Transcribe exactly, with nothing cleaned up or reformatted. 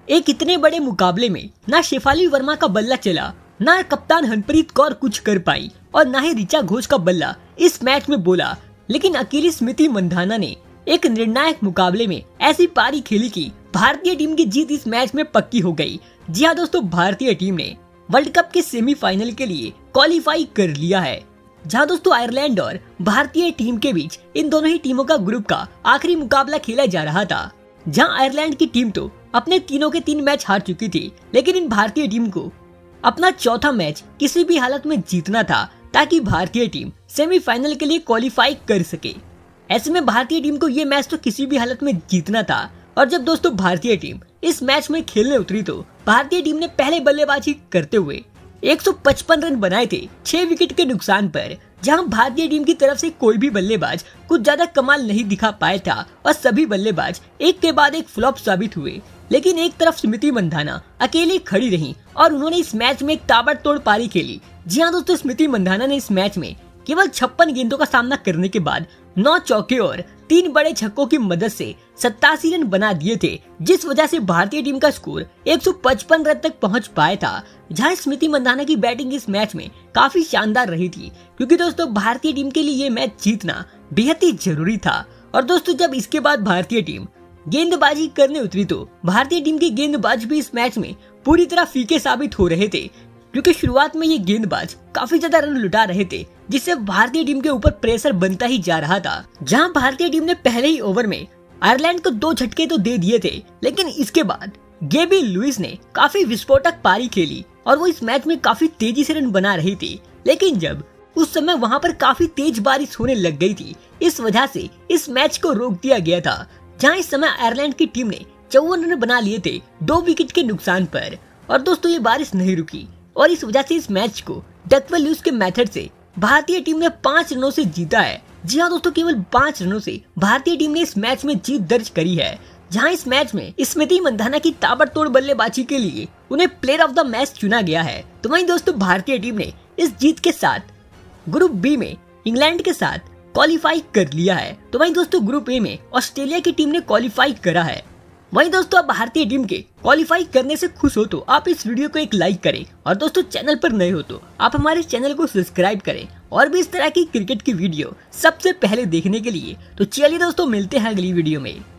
एक इतने बड़े मुकाबले में ना शेफाली वर्मा का बल्ला चला, ना कप्तान हरप्रीत कौर कुछ कर पाई और ना ही ऋचा घोष का बल्ला इस मैच में बोला। लेकिन अकेली स्मृति मंधाना ने एक निर्णायक मुकाबले में ऐसी पारी खेली कि भारतीय टीम की जीत इस मैच में पक्की हो गई। जी हाँ दोस्तों, भारतीय टीम ने वर्ल्ड कप के सेमीफाइनल के लिए क्वालिफाई कर लिया है। जहाँ दोस्तों आयरलैंड और भारतीय टीम के बीच इन दोनों ही टीमों का ग्रुप का आखिरी मुकाबला खेला जा रहा था। जहाँ आयरलैंड की टीम तो अपने तीनों के तीन मैच हार चुकी थी, लेकिन इन भारतीय टीम को अपना चौथा मैच किसी भी हालत में जीतना था ताकि भारतीय टीम सेमीफाइनल के लिए क्वालिफाई कर सके। ऐसे में भारतीय टीम को ये मैच तो किसी भी हालत में जीतना था। और जब दोस्तों भारतीय टीम इस मैच में खेलने उतरी तो भारतीय टीम ने पहले बल्लेबाजी करते हुए एक सौ पचपन रन बनाए थे छह विकेट के नुकसान पर। जहां भारतीय टीम की तरफ से कोई भी बल्लेबाज कुछ ज्यादा कमाल नहीं दिखा पाया था और सभी बल्लेबाज एक के बाद एक फ्लॉप साबित हुए। लेकिन एक तरफ स्मृति मंधाना अकेली खड़ी रही और उन्होंने इस मैच में एक ताबड़तोड़ पारी खेली। जी हाँ दोस्तों, स्मृति मंधाना ने इस मैच में केवल छप्पन गेंदों का सामना करने के बाद नौ चौके और तीन बड़े छक्कों की मदद से सत्तासी रन बना दिए थे, जिस वजह से भारतीय टीम का स्कोर एक सौ पचपन रन तक पहुंच पाया था। जहां स्मृति मंधाना की बैटिंग इस मैच में काफी शानदार रही थी, क्योंकि दोस्तों भारतीय टीम के लिए ये मैच जीतना बेहद ही जरूरी था। और दोस्तों जब इसके बाद भारतीय टीम गेंदबाजी करने उतरी तो भारतीय टीम के गेंदबाज भी इस मैच में पूरी तरह फीके साबित हो रहे थे, क्योंकि शुरुआत में ये गेंदबाज काफी ज्यादा रन लुटा रहे थे, जिससे भारतीय टीम के ऊपर प्रेशर बनता ही जा रहा था। जहां भारतीय टीम ने पहले ही ओवर में आयरलैंड को दो झटके तो दे दिए थे, लेकिन इसके बाद गेबी लुइस ने काफी विस्फोटक पारी खेली और वो इस मैच में काफी तेजी से रन बना रही थी। लेकिन जब उस समय वहां पर काफी तेज बारिश होने लग गई थी, इस वजह से इस मैच को रोक दिया गया था। जहां इस समय आयरलैंड की टीम ने चौवन रन बना लिए थे दो विकेट के नुकसान पर। और दोस्तों ये बारिश नहीं रुकी और इस वजह से इस मैच को डकवर्थ लुईस के मेथड से भारतीय टीम ने पाँच रनों से जीता है। जी हाँ दोस्तों, केवल पाँच रनों से भारतीय टीम ने इस मैच में जीत दर्ज करी है। जहां इस मैच में स्मृति मंधाना की ताबड़तोड़ बल्लेबाजी के लिए उन्हें प्लेयर ऑफ द मैच चुना गया है। तो वहीं दोस्तों भारतीय टीम ने इस जीत के साथ ग्रुप बी में इंग्लैंड के साथ क्वालिफाई कर लिया है। तो वहीं दोस्तों ग्रुप ए में ऑस्ट्रेलिया की टीम ने क्वालिफाई करा है। वहीं दोस्तों आप भारतीय टीम के क्वालिफाई करने से खुश हो तो आप इस वीडियो को एक लाइक करें, और दोस्तों चैनल पर नए हो तो आप हमारे चैनल को सब्सक्राइब करें और भी इस तरह की क्रिकेट की वीडियो सबसे पहले देखने के लिए। तो चलिए दोस्तों मिलते हैं अगली वीडियो में।